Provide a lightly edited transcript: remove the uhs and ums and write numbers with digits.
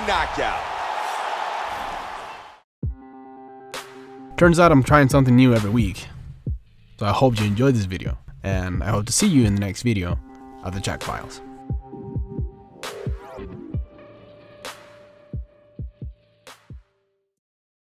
knockout. Turns out I'm trying something new every week. So I hope you enjoyed this video, and I hope to see you in the next video of the Chat Files.